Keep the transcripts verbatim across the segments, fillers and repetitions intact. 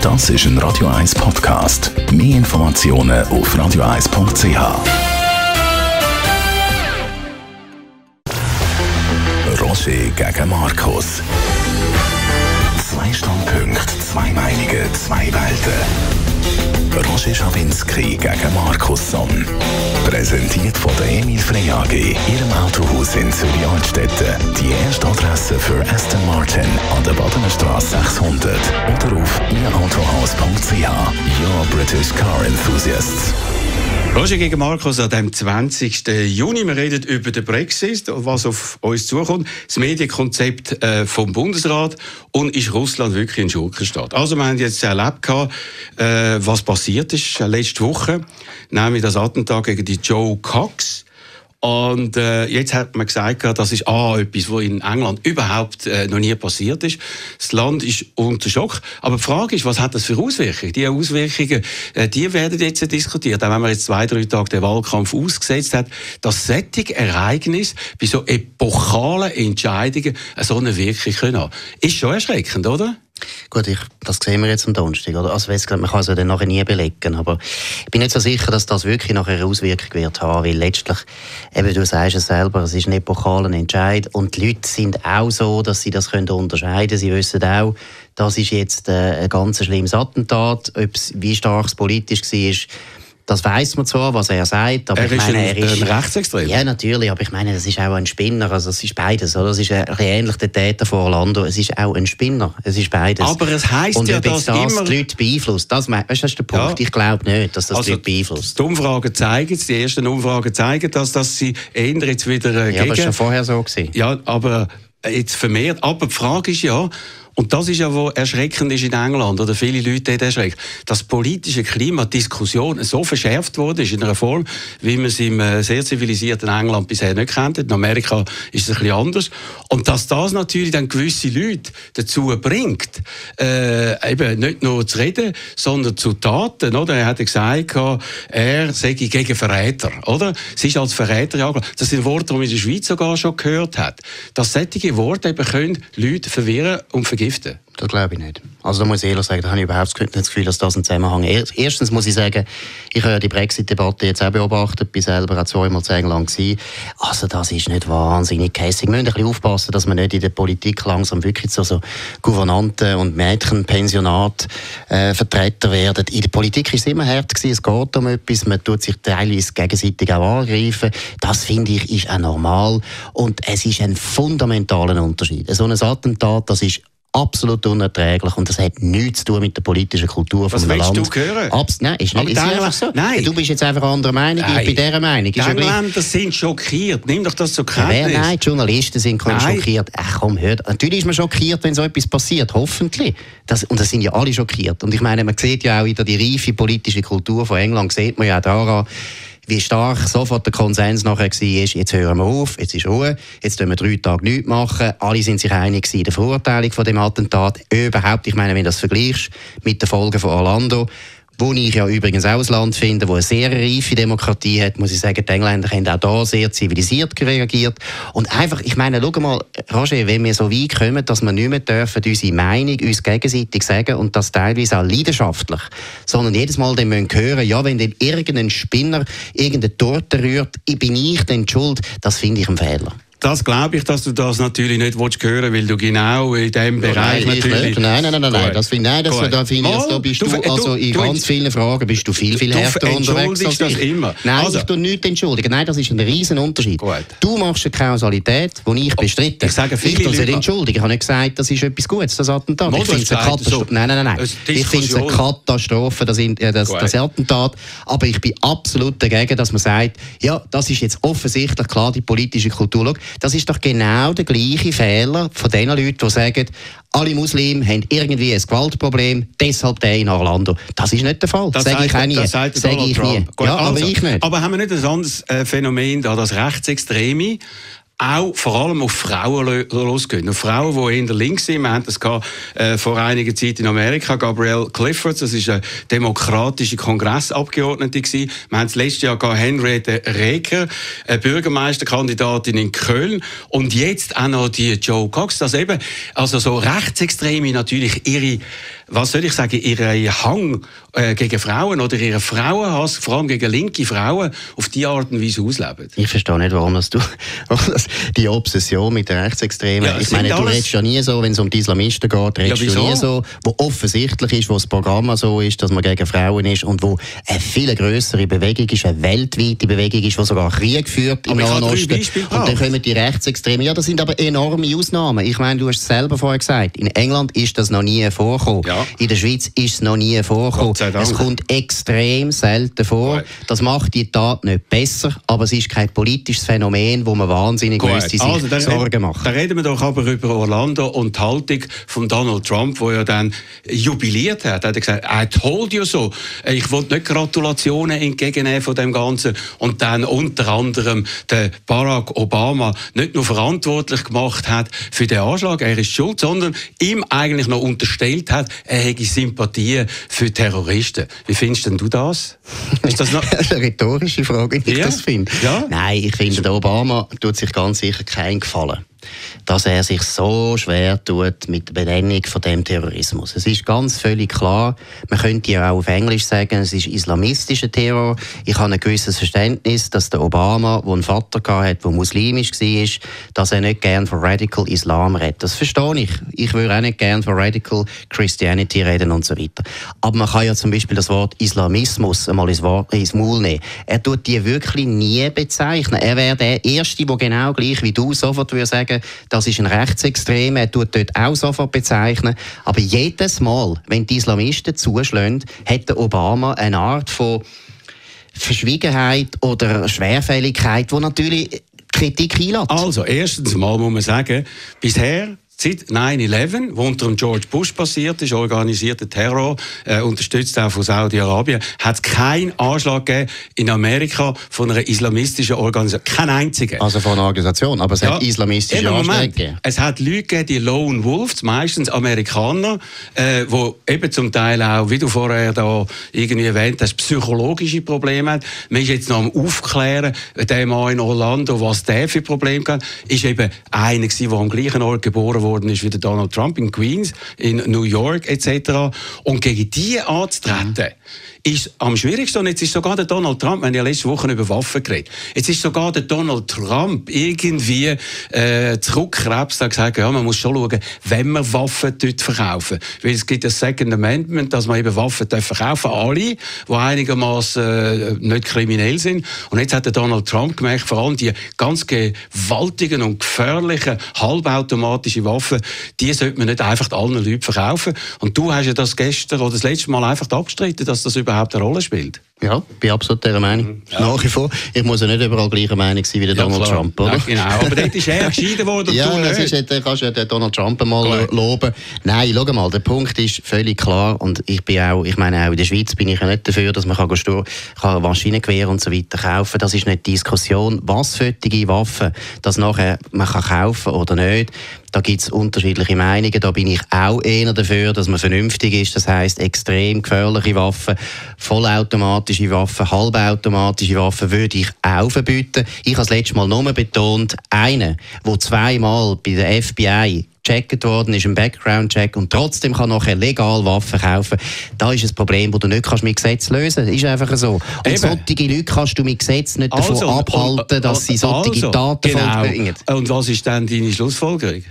Das ist ein Radio eins Podcast. Mehr Informationen auf radio eins punkt c h. Roger gegen Markus. Zwei Standpunkte, zwei Meinungen, zwei Welten. Roger Schawinski gegen Markus Somm. Präsentiert von der Emil Frey A G, Ihrem Autohaus in Zürich-Altstetten. Die erste Adresse für Aston Martin an der Badenerstraße sechshundert oder auf ihr autohaus punkt c h. Your British Car Enthusiasts. Roger gegen Markus an dem zwanzigsten Juni. Wir reden über den Brexit, was auf uns zukommt, das Medienkonzept äh, vom Bundesrat und ist Russland wirklich ein Schurkenstaat. Also wir haben jetzt erlebt, äh, was passiert ist äh, letzte Woche, nämlich das Attentat gegen die Joe Cox. Und äh, jetzt hat man gesagt, das ist ah, etwas, was in England überhaupt äh, noch nie passiert ist. Das Land ist unter Schock. Aber die Frage ist, was hat das für Auswirkungen? Die Auswirkungen, äh, die werden jetzt diskutiert. Auch wenn man jetzt zwei, drei Tage den Wahlkampf ausgesetzt hat, dass solche Ereignisse bei so epochalen Entscheidungen so eine Wirkung können haben. Ist schon erschreckend, oder? Gut, ich, das sehen wir jetzt am Donnerstag, oder? Also, man kann es ja dann nachher nie belegen, aber ich bin nicht so sicher, dass das wirklich nachher eine Auswirkung wird haben, weil letztlich, eben, du sagst es selber, es ist ein epochaler Entscheid und die Leute sind auch so, dass sie das können unterscheiden können. Sie wissen auch, das ist jetzt äh, ein ganz schlimmes Attentat, ob es, wie stark es politisch war. Das weiss man zwar, was er sagt, aber er ich meine, ist ein, er ist ein Rechtsextrem. Ja, natürlich, aber ich meine, das ist auch ein Spinner, also es ist beides, oder? Es ist ein bisschen ähnlich der Täter von Orlando, es ist auch ein Spinner, es ist beides. Aber es heisst ja, dass das immer... die Leute beeinflusst, das, weißt, das ist der Punkt, ja. Ich glaube nicht, dass das also die Leute beeinflusst. Die Umfragen zeigen, die ersten Umfragen zeigen, dass, dass sie eher jetzt wieder äh, ja, gegen... Ja, aber das war schon vorher so gewesen. Ja, aber jetzt vermehrt, aber die Frage ist ja, und das ist ja, was erschreckend ist in England, oder viele Leute dort erschreckt, dass das politische Klima, die Diskussion so verschärft wurde ist in einer Form, wie man es im sehr zivilisierten England bisher nicht kennt. In Amerika ist es ein bisschen anders. Und dass das natürlich dann gewisse Leute dazu bringt, äh, eben nicht nur zu reden, sondern zu Taten. Oder? Er hat gesagt, er sei gegen Verräter. Oder? Es ist als Verräter angeklagt. Das sind Worte, die man in der Schweiz sogar schon gehört hat. Dass solche Worte eben können Leute verwirren und vergiften. Das glaube ich nicht. Also da muss ich ehrlich sagen, da habe ich überhaupt nicht das Gefühl, dass das ein Zusammenhang ist. Erstens muss ich sagen, ich habe die Brexit-Debatte jetzt auch beobachtet, bin selber auch zweimal zu England gewesen. Also das ist nicht wahnsinnig gehässig. Wir müssen ein bisschen aufpassen, dass wir nicht in der Politik langsam wirklich so, so Gouvernanten und Mädchenpensionat äh, Vertreter werden. In der Politik ist es immer hart gewesen, es geht um etwas, man tut sich teilweise gegenseitig auch angreifen. Das finde ich ist auch normal und es ist ein fundamentaler Unterschied. So ein Attentat, das ist absolut unerträglich und das hat nichts zu tun mit der politischen Kultur von einem Land. Was willst du hören? Abs- Nein, ist nicht, ist einfach so. Nein. Du bist jetzt einfach anderer Meinung, nein. Ich bin dieser Meinung. Die Engländer sind schockiert. Nimm doch das zur Kenntnis. Ja, nein, die Journalisten sind nein. schockiert. Ach komm, hör. Natürlich ist man schockiert, wenn so etwas passiert. Hoffentlich. Das, und das sind ja alle schockiert. Und ich meine, man sieht ja auch wieder die reife politische Kultur von England, sieht man ja auch daran, wie stark sofort der Konsens nachher war, jetzt hören wir auf, jetzt ist Ruhe, jetzt können wir drei Tage nichts machen. Alle sind sich einig in der Verurteilung von dem Attentat. Überhaupt, ich meine, wenn du das vergleichst mit den Folgen von Orlando, wo ich ja übrigens auch ein Land finde, wo eine sehr reife Demokratie hat, muss ich sagen, die Engländer haben auch da sehr zivilisiert reagiert. Und einfach, ich meine, schau mal, Roger, wenn wir so weit kommen, dass wir nicht mehr dürfen, unsere Meinung uns gegenseitig sagen und das teilweise auch leidenschaftlich, sondern jedes Mal dann müssen hören, ja, wenn dann irgendein Spinner irgendeine Torte rührt, bin ich dann schuld, das finde ich ein Fehler. Das glaube ich, dass du das natürlich nicht willst hören, weil du genau in diesem Bereich nein, natürlich... Nein, nein, nein, nein, nein. Das finde, nein, das, da finde ich, da bist du, du also in du, ganz vielen Fragen bist du viel, viel härter unterwegs als das ich. Immer. Nein, also, ich tue nichts entschuldigen. Nein, das ist ein riesen Unterschied. Gut. Du machst eine Kausalität, die ich bestrite. Ich sage viele ich tue Leute... entschuldigen. Ich habe nicht gesagt, das ist etwas Gutes, das Attentat. Ich finde es eine Katastrophe. So, nein, nein, nein. nein. Ich finde es eine Katastrophe, das, das, das Attentat. Aber ich bin absolut dagegen, dass man sagt, ja, das ist jetzt offensichtlich klar die politische Kultur. Das ist doch genau Genau der gleiche Fehler von den Leuten, die sagen, alle Muslime haben irgendwie ein Gewaltproblem, deshalb der in Orlando. Das ist nicht der Fall. Das sage ich auch nie. Das sagt sag ich nie. Gut, ja, also, aber ich nicht. Aber haben wir nicht ein anderes äh, Phänomen da, das Rechtsextreme auch vor allem auf Frauen losgehen. Auf Frauen, die eher links sind. Wir hatten das gehabt, äh, vor einiger Zeit in Amerika. Gabrielle Clifford, das ist eine demokratische Kongressabgeordnete gewesen. Wir haben das letztes Jahr gehabt, Henriette Reker, eine Bürgermeisterkandidatin in Köln. Und jetzt auch noch die Joe Cox. Das eben, also so Rechtsextreme natürlich ihre was soll ich sagen, ihren Hang äh, gegen Frauen oder ihren Frauenhass, vor allem gegen linke Frauen, auf die Art und Weise ausleben. Ich verstehe nicht, warum das du die Obsession mit den Rechtsextremen. Ja, ich meine, du redest ja nie so, wenn es um die Islamisten geht, redest ja, du nie so, wo offensichtlich ist, wo das Programm so ist, dass man gegen Frauen ist und wo eine viel grössere Bewegung ist, eine weltweite Bewegung ist, die sogar Krieg führt im Nahen Osten. Und dann kommen die Rechtsextremen. Ja, das sind aber enorme Ausnahmen. Ich meine, du hast es selber vorher gesagt, in England ist das noch nie vorgekommen. Ja. In der Schweiz ist es noch nie vorgekommen. Es kommt extrem selten vor. Gut. Das macht die Tat nicht besser, aber es ist kein politisches Phänomen, wo man wahnsinnig müsste sich also, dann, Sorgen machen. Da reden wir doch aber über Orlando und die Haltung von Donald Trump, der ja dann jubiliert hat. Er hat gesagt, I told you so. Ich wollte nicht Gratulationen entgegennehmen von dem Ganzen. Und dann unter anderem der Barack Obama nicht nur verantwortlich gemacht hat für den Anschlag, er ist schuld, sondern ihm eigentlich noch unterstellt hat, er hätte Sympathien für Terroristen. Wie findest denn du das? Ist das, noch das ist eine rhetorische Frage, wie ich ja. das finde. Ja? Nein, ich finde, der Obama tut sich ganz sicher keinen Gefallen, dass er sich so schwer tut mit der Benennung von dem Terrorismus. Es ist ganz völlig klar, man könnte ja auch auf Englisch sagen, es ist islamistischer Terror. Ich habe ein gewisses Verständnis, dass der Obama, der einen Vater hatte, der muslimisch war, dass er nicht gern von Radical Islam redet. Das verstehe ich. Ich würde auch nicht gern von Radical Christianity reden und so weiter. Aber man kann ja zum Beispiel das Wort Islamismus einmal ins, Wort, ins Maul nehmen. Er tut die wirklich nie bezeichnen. Er wäre der Erste, der genau gleich wie du sofort würde sagen, das ist ein Rechtsextremer, er tut dort auch sofort bezeichnen. Aber jedes Mal, wenn die Islamisten zuschlagen, hat der Obama eine Art von Verschwiegenheit oder Schwerfälligkeit, die natürlich Kritik einlässt. Also, erstens mal muss man sagen, bisher seit nine eleven, wo unter George Bush passiert ist, organisierter Terror, äh, unterstützt auch von Saudi-Arabien, hat es keinen Anschlag gegeben in Amerika von einer islamistischen Organisation. Kein einziger. Also von einer Organisation, aber es ja, hat islamistische Anschläge gegeben. Es hat Leute gegeben, die Lone Wolves, meistens Amerikaner, äh, wo eben zum Teil auch, wie du vorher da irgendwie erwähnt hast, psychologische Probleme hat. Man ist jetzt noch am Aufklären, der Mann in Orlando, was der für Probleme hat, ist eben einer gewesen, der am gleichen Ort geboren wurde ist wie der Donald Trump in Queens, in New York et cetera. Und gegen die anzutreten, ist am schwierigsten. Und jetzt ist sogar der Donald Trump, wir haben ja letzte Woche über Waffen geredet, jetzt ist sogar der Donald Trump irgendwie äh, zurückgekrebst und gesagt, ja, man muss schon schauen, wenn man Waffen dort verkaufen. Weil es gibt das Second Amendment, dass man eben Waffen verkaufen darf, alle, die einigermaßen äh, nicht kriminell sind. Und jetzt hat der Donald Trump gemerkt, vor allem die ganz gewaltigen und gefährlichen halbautomatischen Waffen, die sollte man nicht einfach allen Leuten verkaufen. Und du hast ja das gestern oder das letzte Mal einfach abgestritten, dass das überhaupt eine Rolle spielt. Ja, ich bin absolut dieser Meinung. Ja. Nach wie vor. Ich muss ja nicht überall gleicher Meinung sein wie der ja, Donald klar. Trump, oder? Ja, genau, aber dort ist er geschieden worden. Ja, du das ist, da kannst du ja den Donald Trump mal Klar. loben. Nein, schau mal, der Punkt ist völlig klar und ich bin auch, ich meine auch in der Schweiz bin ich ja nicht dafür, dass man kann, kann Maschinengewehr und so weiter kaufen. Das ist nicht die Diskussion, was für Waffen das nachher man kann kaufen oder nicht. Da gibt es unterschiedliche Meinungen. Da bin ich auch eher dafür, dass man vernünftig ist. Das heisst, extrem gefährliche Waffen, vollautomatische Waffen, halbautomatische Waffen würde ich auch verbieten. Ich habe das letzte Mal nur betont, einer, der zweimal bei der F B I gecheckt worden ist, ein Background-Check und trotzdem kann nachher legal Waffen kaufen. Da ist ein Problem, das du nicht kannst mit Gesetz lösen kannst. Das ist einfach so. Und solche Leute kannst du mit Gesetz nicht davon also, abhalten, und, dass sie solche also, Daten genau. vollbringen. Und was ist dann deine Schlussfolgerung?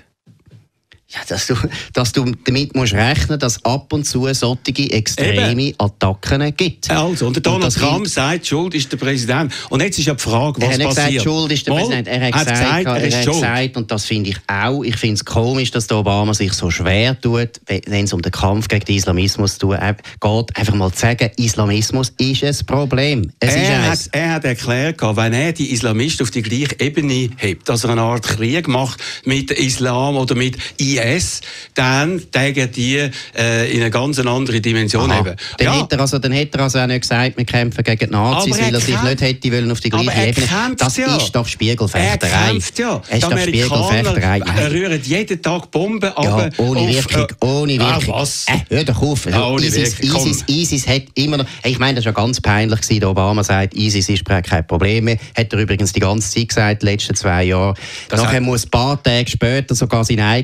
Ja, dass du, dass du damit musst rechnen, dass ab und zu solche extreme Eben. Attacken gibt. Also, und der Donald und Trump sagt, Schuld ist der Präsident. Und jetzt ist ja die Frage, was er hat passiert. Gesagt, Schuld ist der Mal, Präsident. Er hat, hat gesagt, gesagt, er, er hat gesagt, und das finde ich auch, ich finde es komisch, dass der Obama sich so schwer tut, wenn es um den Kampf gegen den Islamismus geht, einfach mal zu sagen, Islamismus ist ein Problem. Es er, ist hat, er hat erklärt, wenn er die Islamisten auf die gleiche Ebene hebt, dass er eine Art Krieg macht mit Islam oder mit I S, dann tägen die äh, in eine ganz andere Dimension eben. Dann, ja. hätte er also, dann hätte er also auch nicht gesagt, wir kämpfen gegen die Nazis, weil er sich nicht hätte wollen auf die gleiche Ebene. Das ja. ist doch Spiegelfechterei. Er kämpft ja. Es ist doch Spiegelfechterei. Er rühren jeden Tag Bomben ab. Ja, ohne auf, Wirkung, ohne Wirkung. Ah, was? Äh, hör doch auf. Ja, ohne ISIS, Wirkung. ISIS, ISIS hat immer noch... Ich meine, das war ja ganz peinlich gewesen, der Obama sagt, ISIS ist kein Problem mehr. Hat er übrigens die ganze Zeit gesagt, die letzten zwei Jahre. Das Nachher muss ein paar Tage später sogar sein eigener C I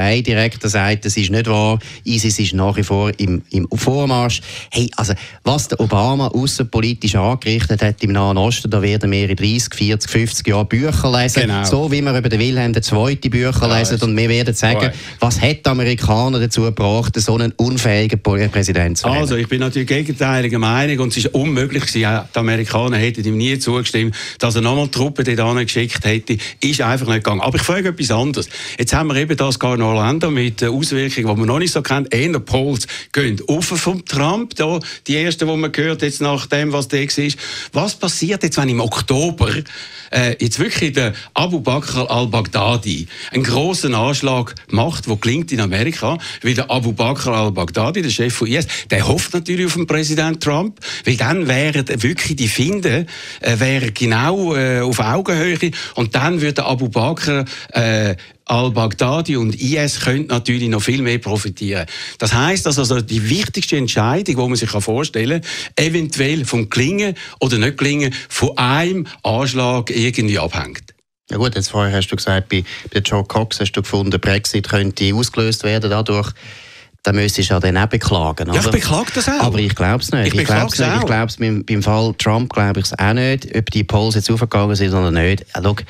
C I A-Direktor sagt, das ist nicht wahr, ISIS ist nach wie vor im, im Vormarsch. Hey, also, was der Obama außenpolitisch angerichtet hat im Nahen Osten, da werden wir in dreißig, vierzig, fünfzig Jahren Bücher lesen, genau. So wie wir über den Wilhelm der Zweite Bücher ja, lesen und wir werden sagen, right. Was hat die Amerikaner dazu gebracht, so einen unfähigen Präsident zu werden? Also, ich bin natürlich gegenteiliger Meinung und es ist unmöglich gewesen, die Amerikaner hätten ihm nie zugestimmt, dass er nochmal Truppen dort geschickt hätte, ist einfach nicht gegangen. Aber ich frage etwas anderes. Jetzt haben wir eben das gar in Orlando mit Auswirkungen, die man noch nicht so kennt. Eher Polls gehen auf von Trump, da, die ersten, die man gehört jetzt nach dem, was da war. Was passiert jetzt, wenn im Oktober äh, jetzt wirklich der Abu Bakr al-Baghdadi einen grossen Anschlag macht, der klingt in Amerika, wie der Abu Bakr al-Baghdadi, der Chef von I S, der hofft natürlich auf den Präsident Trump, weil dann wären wirklich die Finden äh, wären genau äh, auf Augenhöhe und dann würde Abu Bakr äh, al-Baghdadi und I S können natürlich noch viel mehr profitieren. Das heisst, dass also die wichtigste Entscheidung, die man sich vorstellen kann, eventuell vom Gelingen oder nicht Gelingen von einem Anschlag irgendwie abhängt. Ja gut, jetzt vorher hast du gesagt, bei, bei Joe Cox hast du gefunden, Brexit könnte ausgelöst werden dadurch. Dann müsstest du ja dann auch beklagen. Oder? Ja, ich beklage das auch. Aber ich glaube es nicht. Ich, ich glaube es nicht. Ich glaube es beim, beim Fall Trump glaube ich es auch nicht, ob die Polls jetzt aufgegangen sind oder nicht. Ja, schau,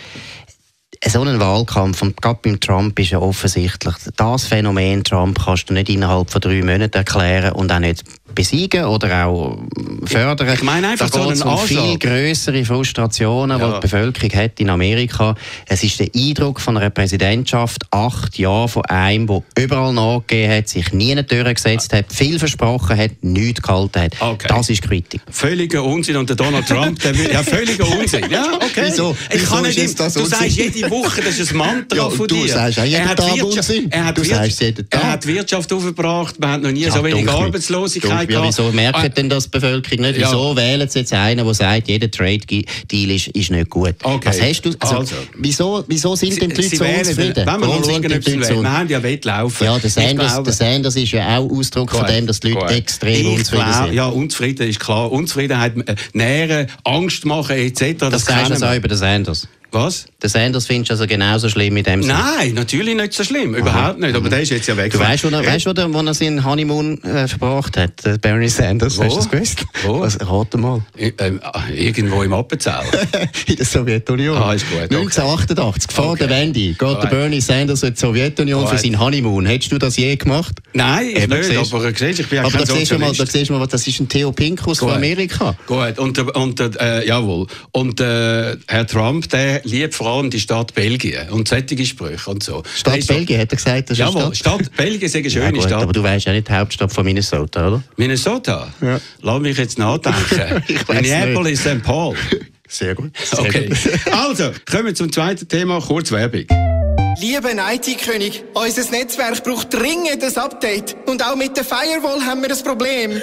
so ein Wahlkampf, und gerade beim Trump ist ja offensichtlich, das Phänomen Trump kannst du nicht innerhalb von drei Monaten erklären und auch nicht besiegen oder auch fördern. Ich meine einfach da so einen um viel grössere Frustrationen, ja. Die die Bevölkerung hat in Amerika. Es ist der Eindruck von einer Präsidentschaft, acht Jahre von einem, der überall nachgegeben hat, sich nie durchgesetzt hat, viel versprochen hat, nichts gehalten hat. Okay. Das ist Kritik. Völliger Unsinn. Und der Donald Trump, der will, ja, völliger Unsinn. Ja, okay. Wieso? Ich Wieso kann nicht ihm, das du sagst jede Woche, das ist ein Mantra ja, von du dir. Du sagst auch jeden er hat Tag Wirtschaft, Unsinn. Er hat, du Wirtschaft, sagst jeden Tag. Er hat Wirtschaft aufgebracht, man hat noch nie ja, so wenig Arbeitslosigkeit ja, wieso merkt ah, denn das die Bevölkerung nicht? Wieso ja. wählen sie jetzt einen, der sagt, jeder Trade-Deal ist, ist nicht gut? Okay. Was hast du, also, also. Wieso, wieso sind denn die Leute so unzufrieden? Wenn wir mal schauen, ob sie wählen. Wir haben ja Wettlaufen. Ja, der Sanders, der Sanders ist ja auch Ausdruck gut, von dem, dass die Leute gut. extrem ich unzufrieden glaub, sind. Ja, unzufrieden ist klar. Unzufriedenheit, äh, Nähren, Angst machen et cetera. Das, das sagst du auch über den Sanders. Was? Den Sanders findest du also genauso schlimm in dem Sinne? Nein, natürlich nicht so schlimm. Überhaupt nicht. Aber der ist jetzt ja weg. Du weißt, wo er, weißt, wo er, wo er seinen Honeymoon äh, verbracht hat, der Bernie Sanders? Wo? Hast du das gewusst? Wo? Was, rate mal. I, ähm, irgendwo im Appenzell. In der Sowjetunion. Ah, ist gut. neunzehnhundertachtundachtzig, okay. Vor der Wende, geht okay. der Bernie Sanders in die Sowjetunion okay. für seinen Honeymoon. Hättest du das je gemacht? Nein, ich nicht. Siehst, aber siehst, ich bin ja aber kein da siehst, mal, da siehst du mal, das ist ein Theo Pinkus von Amerika. Gut, und, und äh, jawohl. Und äh, Herr Trump, der liebt vor allem die Stadt Belgien und solche Sprüche und so. Stadt also, Belgien, hat er gesagt, das ist jawohl, Stadt. Stadt Belgien ist eine schöne ja, gut, Stadt. Aber du weißt ja nicht die Hauptstadt von Minnesota, oder? Minnesota? Ja. Lass mich jetzt nachdenken. Minneapolis, Saint Paul. Sehr gut. Sehr okay. gut. Also, kommen wir zum zweiten Thema, kurz Werbung. Lieber I T-König, unser Netzwerk braucht dringend ein Update. Und auch mit der Firewall haben wir ein Problem.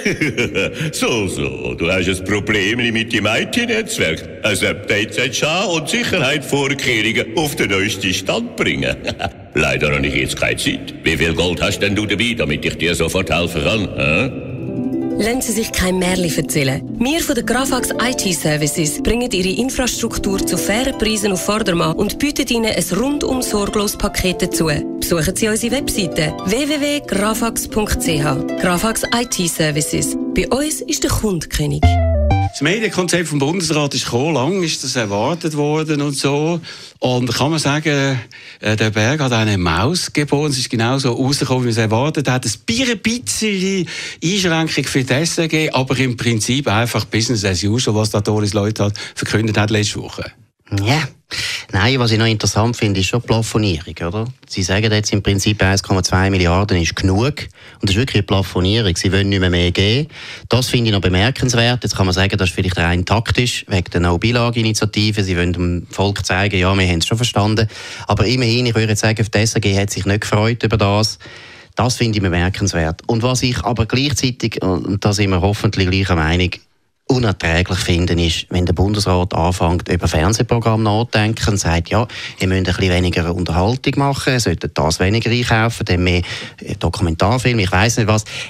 so, so, du hast ein Problem mit dem I T-Netzwerk. Ein Update sollst du und Sicherheitsvorkehrungen auf den neuesten Stand bringen. Leider habe ich jetzt keine Zeit. Wie viel Gold hast denn du dabei, damit ich dir sofort helfen kann? Äh? Lassen Sie sich kein Märchen erzählen. Wir von der Grafax I T Services bringen Ihre Infrastruktur zu fairen Preisen auf Vordermann und bieten Ihnen ein rundum sorglos Paket dazu. Besuchen Sie unsere Webseite w w w punkt grafax punkt c h. Grafax I T Services. Bei uns ist der Kunde König. Das Medienkonzept vom Bundesrat ist gekommen, lang ist das erwartet worden und so. Und kann man sagen, der Berg hat eine Maus geboren. Es ist genauso rausgekommen, wie es erwartet hat. Ein bisschen Einschränkung für die S R G, aber im Prinzip einfach Business as usual, was da Doris Leuthard verkündet hat letzte Woche. Ja. Nein, was ich noch interessant finde, ist schon die Plafonierung, oder? Sie sagen jetzt im Prinzip eins Komma zwei Milliarden ist genug. Und das ist wirklich eine Plafonierung. Sie wollen nicht mehr mehr geben. Das finde ich noch bemerkenswert. Jetzt kann man sagen, das ist vielleicht rein taktisch, wegen der No-Billag-Initiative. Sie wollen dem Volk zeigen, ja, wir haben es schon verstanden. Aber immerhin, ich würde jetzt sagen, die S R G hat sich nicht gefreut über das. Das finde ich bemerkenswert. Und was ich aber gleichzeitig, und da sind wir hoffentlich gleicher Meinung, unerträglich finden ist, wenn der Bundesrat anfängt, über Fernsehprogramme nachzudenken und sagt, ja, ihr müsst ein bisschen weniger Unterhaltung machen, ihr solltet das weniger einkaufen, dann mehr Dokumentarfilme, ich weiss nicht was. Hey,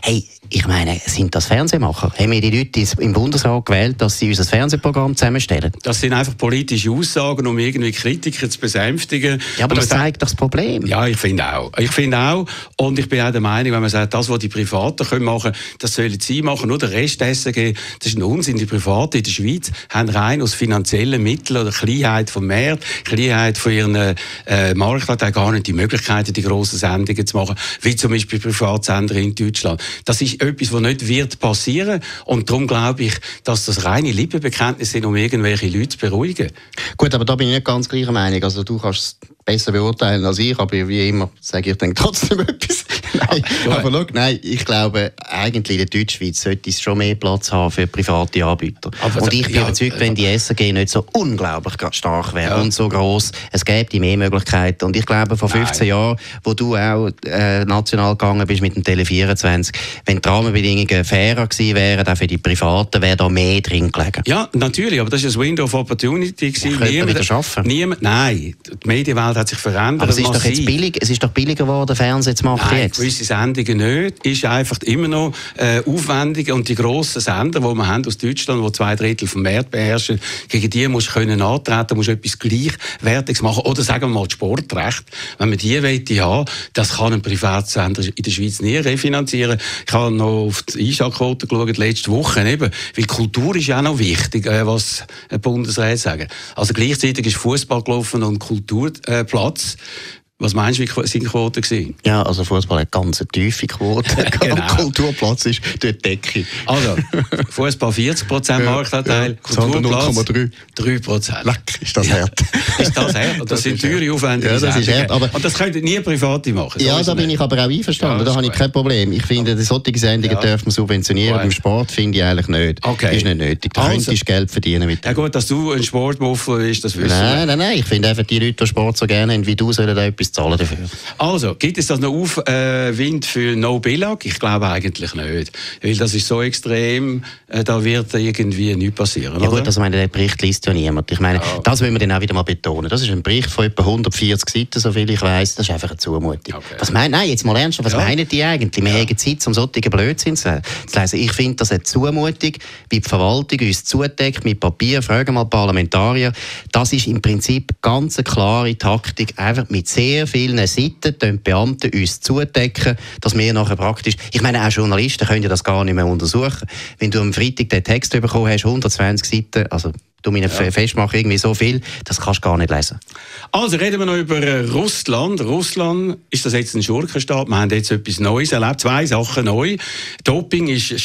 ich meine, sind das Fernsehmacher? Haben wir die Leute im Bundesrat gewählt, dass sie unser Fernsehprogramm zusammenstellen? Das sind einfach politische Aussagen, um irgendwie Kritiker zu besänftigen. Ja, aber das zeigt doch das Problem. Ja, ich finde auch. Ich finde auch, und ich bin auch der Meinung, wenn man sagt, das, was die Privaten können machen, das sollen sie machen, nur den Rest essen gehen, das ist ein Unsinn. Die Privaten in der Schweiz haben rein aus finanziellen Mitteln oder Kleinheit vom Markt, Kleinheit von ihren äh, Marktanteil gar nicht die Möglichkeiten, die grossen Sendungen zu machen, wie zum Beispiel Privatsender in Deutschland. Das ist etwas, was nicht wird passieren, und darum glaube ich, dass das reine Lippenbekenntnisse sind, um irgendwelche Leute zu beruhigen. Gut, aber da bin ich nicht ganz gleicher Meinung. Also du kannst es besser beurteilen als ich, aber wie immer sage ich dann trotzdem etwas. Nein, ah, aber schau, nein, ich glaube, eigentlich in der Deutschschweiz sollte es schon mehr Platz haben für private Anbieter. Aber und ich bin ja, überzeugt, wenn die S R G nicht so unglaublich stark wäre ja. und so gross, es gäbe mehr Möglichkeiten. Und ich glaube, vor fünfzehn nein. Jahren, wo du auch äh, national gegangen bist mit dem Tele vierundzwanzig, wenn die Rahmenbedingungen fairer gewesen wären, auch für die Privaten, wäre da mehr drin gelegen. Ja, natürlich, aber das war ein Window of Opportunity. Ja, könnte man wieder schaffen. Niemand, nein, die Medienwelt hat sich verändert. Aber es ist, doch jetzt billig, es ist doch billiger geworden, Fernsehen zu machen nein, jetzt. Gewisse Sendungen nicht, ist einfach immer noch äh, aufwendig, und die grossen Sender, die wir haben aus Deutschland, die zwei Drittel vom Markt beherrschen, gegen die musst du können antreten, musst du etwas Gleichwertiges machen, oder sagen wir mal das Sportrecht, wenn man die wollte haben, das kann ein Privatsender in der Schweiz nie refinanzieren. Ich habe noch auf die Einschaltquote geschaut, letzte Woche eben, weil Kultur ist ja auch noch wichtig, äh, was Bundesräte sagen. Also gleichzeitig ist Fußball gelaufen und Kulturplatz. Äh, Was meinst du, wie waren die Quoten gewesen? Ja, also Fußball hat ganz eine tiefe Quote. Genau. Kulturplatz ist durch die Decke. Also, Fußball vierzig Prozent Marktanteil, ja, Kulturplatz null Komma drei drei Prozent. Leck, ist das hart. Ist das hart? Und das, das sind teure Aufwände. Ja, das ist hart. Aber und das könnten nie Private machen. So ja, da bin nicht. Ich aber auch einverstanden. Ja, da habe ich kein Problem. Ich finde, die solche Sendungen ja. dürfen wir subventionieren. Beim Sport finde ich eigentlich nicht. Okay. Ist nicht nötig. Da also, könntest du Geld verdienen mit dem. Ja gut, dass du ein Sportmuffel bist, das wissen wir. Nein, nein, nein. Ich finde einfach, die Leute, die Sport so gerne haben wie du, sollen da etwas zahlen dafür. Also, gibt es das noch Aufwind äh, für No-Billag? Ich glaube eigentlich nicht. Weil das ist so extrem, äh, da wird irgendwie nichts passieren. Ja oder? Gut, also meine, den Bericht liest ja niemand. Ich meine, ja. das wollen wir dann auch wieder mal betonen. Das ist ein Bericht von etwa hundertvierzig Seiten, soviel ich weiss. Das ist einfach eine Zumutung. Okay. Was meint, nein, jetzt mal ernsthaft, was ja. meinen die eigentlich? Wir ja. haben Zeit, um solche Blödsinn zu lesen. Ich finde das eine Zumutung, wie die Verwaltung uns zudeckt mit Papier. Fragen mal Parlamentarier. Das ist im Prinzip ganz eine klare Taktik, einfach mit sehr vielen Seiten die Beamten uns zudecken, dass wir nachher praktisch, ich meine, auch Journalisten können ja das gar nicht mehr untersuchen. Wenn du am Freitag den Text bekommen hast, hundertzwanzig Seiten, also du meine ja. festmachen irgendwie so viel, das kannst du gar nicht lesen. Also reden wir noch über Russland. Russland, ist das jetzt ein Schurkenstaat? Wir haben jetzt etwas Neues erlebt, zwei Sachen neu. Doping ist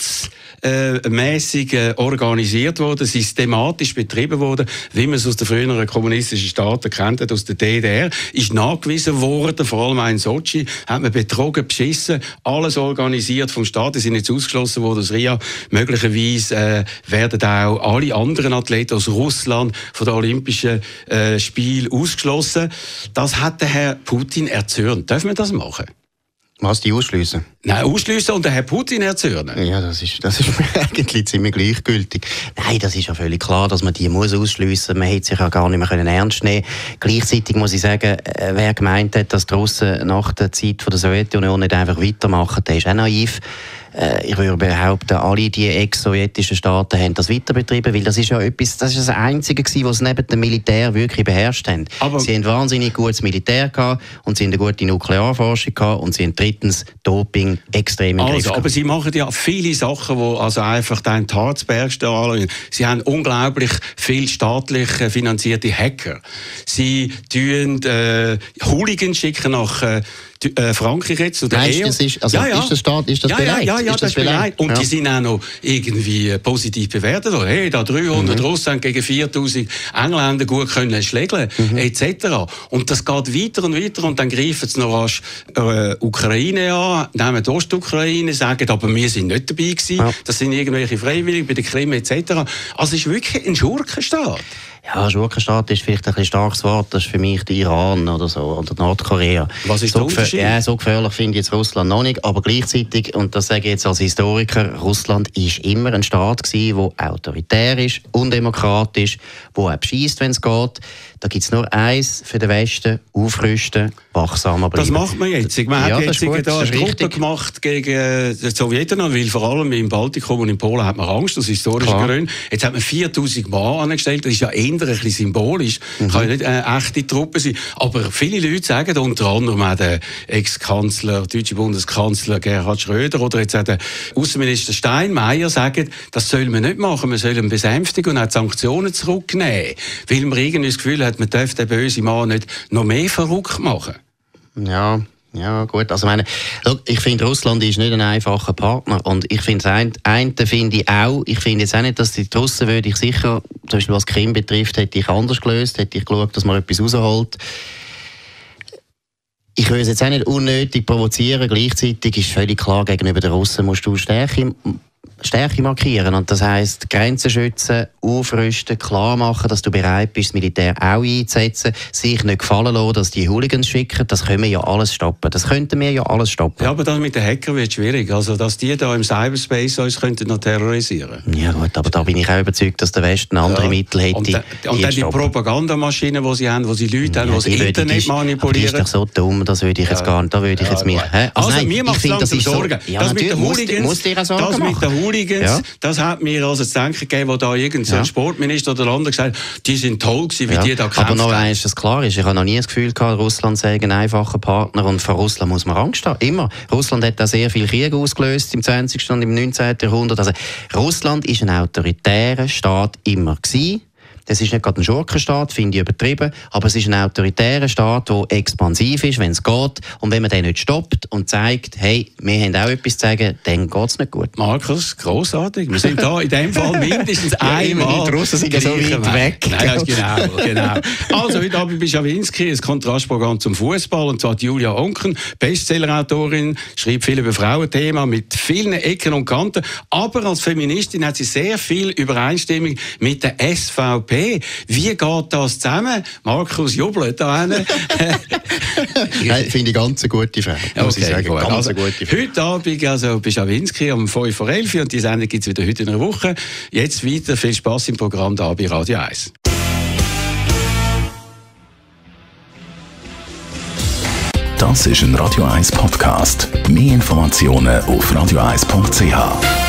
staatsmäßig äh, organisiert worden, systematisch betrieben worden, wie man es aus den früheren kommunistischen Staaten kennt, aus der D D R, ist nachgewiesen worden, vor allem auch in Sochi, hat man betrogen, beschissen, alles organisiert vom Staat, die sind jetzt ausgeschlossen worden aus Rio. Möglicherweise äh, werden auch alle anderen Athleten aus Russland von den Olympischen äh, Spielen ausgeschlossen. Das hat der Herr Putin erzürnt. Dürfen wir das machen? Was, die ausschliessen? Nein, ausschliessen und den Herr Putin erzürnen. Ja, das ist, das ist mir eigentlich ziemlich gleichgültig. Nein, das ist ja völlig klar, dass man die muss ausschliessen. Man hätte sich ja gar nicht mehr können ernst nehmen können. Gleichzeitig muss ich sagen, wer gemeint hat, dass die Russen nach der Zeit von der Sowjetunion nicht einfach weitermachen, der ist auch naiv. Ich würde behaupten, alle die ex-sowjetischen Staaten haben das weiterbetrieben, weil das ist ja etwas, das ist das Einzige gewesen, was sie neben dem Militär wirklich beherrscht haben. Aber sie haben wahnsinnig gutes Militär gehabt und sie haben eine gute Nuklearforschung gehabt und sie haben drittens Doping extrem im Griff also, gehabt. Aber sie machen ja viele Sachen, die also einfach den Harzberg anschauen. Sie haben unglaublich viel staatlich finanzierte Hacker. Sie tun äh, Hooligans schicken nach äh, Äh, Frankreich jetzt oder Meinst, das ist, also ja, ja. ist das Staat, ist das ja, beleidigt? Ja, ja, ja ist das, das beleidigt. Und ja. die sind auch noch irgendwie positiv bewertet worden. Hey, da dreihundert mhm. Russen gegen viertausend Engländer gut können schlägeln, mhm. et cetera. Und das geht weiter und weiter und dann greifen sie noch rasch äh, Ukraine an, nehmen die Ostukraine, sagen, aber wir sind nicht dabei gewesen. Ja. Das sind irgendwelche Freiwillige bei der Krim et cetera. Also es ist wirklich ein Schurkenstaat. Ja, Schurkenstaat ist vielleicht ein bisschen starkes Wort. Das ist für mich der Iran oder so, oder Nordkorea. Was ist so der Unterschied? Ja, so gefährlich finde ich jetzt Russland noch nicht. Aber gleichzeitig, und das sage ich jetzt als Historiker, Russland ist immer ein Staat gewesen, der autoritär ist, undemokratisch, der auch bescheisst, wenn es geht. Da gibt es nur eins für den Westen: aufrüsten, wachsamer bleiben. Das macht man jetzt. Man ja, hat jetzt gut, da eine Gruppe richtig. gemacht gegen die Sowjetunion, weil vor allem im Baltikum und in Polen hat man Angst, aus historischen Gründen. Jetzt hat man viertausend Mann angestellt, das ist ja eher ein bisschen symbolisch, mhm. kann ja nicht eine echte Truppe sein. Aber viele Leute sagen, unter anderem auch der Ex-Kanzler, deutsche Bundeskanzler Gerhard Schröder oder jetzt auch der Außenminister Steinmeier, sagen, das soll man nicht machen, man soll ihn besänftigen und auch die Sanktionen zurücknehmen. Weil man irgendwie das Gefühl hat, man darf den bösen Mann nicht noch mehr verrückt machen. Ja, ja, gut. Also meine, ich finde, Russland ist nicht ein einfacher Partner. Und ich finde, das eine, eine finde ich auch, ich finde jetzt auch nicht, dass die Russen würde ich sicher, zum Beispiel was Krim betrifft, hätte ich anders gelöst, hätte ich geschaut, dass man etwas rausholt. Ich will es jetzt auch nicht unnötig provozieren. Gleichzeitig ist völlig klar, gegenüber den Russen musst du Stärke Stärke markieren. Und das heisst, Grenzen schützen, aufrüsten, klar machen, dass du bereit bist, das Militär auch einzusetzen, sich nicht gefallen lassen, dass die Hooligans schicken. Das können wir ja alles stoppen. Das könnten wir ja alles stoppen. Ja, aber das mit den Hackern wird schwierig. Also, dass die da im Cyberspace uns könnten noch terrorisieren. Ja gut, aber da bin ich auch überzeugt, dass der Westen andere ja. Mittel hätte. Und, da, und dann die Propagandamaschinen, die sie haben, wo sie Leute haben, ja, die das Internet ist, manipulieren. Aber die ist doch so dumm, das würde ich jetzt ja. gar nicht, da würde ich ja, jetzt mich... Also, also nein, mir macht es langsam Sorgen. So, ja, das mit den Hooligans, muss, muss das mit den Hooligans, ja. das hat mir also zu denken gegeben, wo da irgendein ja. Sportminister oder andere gesagt hat, die sind toll gewesen, wie ja. die da kämpfen. Aber noch eins, dass klar ist, ich habe noch nie das Gefühl gehabt, Russland sei ein einfacher Partner und vor Russland muss man Angst haben. Immer. Russland hat da sehr viel Krieg ausgelöst im zwanzigsten und im neunzehnten Jahrhundert. Also Russland ist ein autoritärer Staat immer gewesen. Das ist nicht gerade ein Schurkenstaat, finde ich übertrieben, aber es ist ein autoritärer Staat, der expansiv ist, wenn es geht. Und wenn man den nicht stoppt und zeigt, hey, wir haben auch etwas zu sagen, dann geht es nicht gut. Markus, grossartig. Wir sind da in dem Fall mindestens einmal. Die Russen sind ja so weit weg. Nein, genau, genau. Also, heute Abend bei Schawinski ein Kontrastprogramm zum Fußball, und zwar die Julia Onken, Bestsellerautorin, schreibt viel über Frauenthemen mit vielen Ecken und Kanten. Aber als Feministin hat sie sehr viel Übereinstimmung mit der S V P. Wie geht das zusammen? Markus jubelt da hin. Nein, finde ich ganz eine gute Frage. Muss okay, ich sagen. Ganz also, eine gute Frage. Heute Abend also bei Schawinski um fünf vor elf und die Sendung gibt es wieder heute in einer Woche. Jetzt weiter, viel Spass im Programm da bei Radio eins. Das ist ein Radio eins Podcast. Mehr Informationen auf radio eins punkt c h.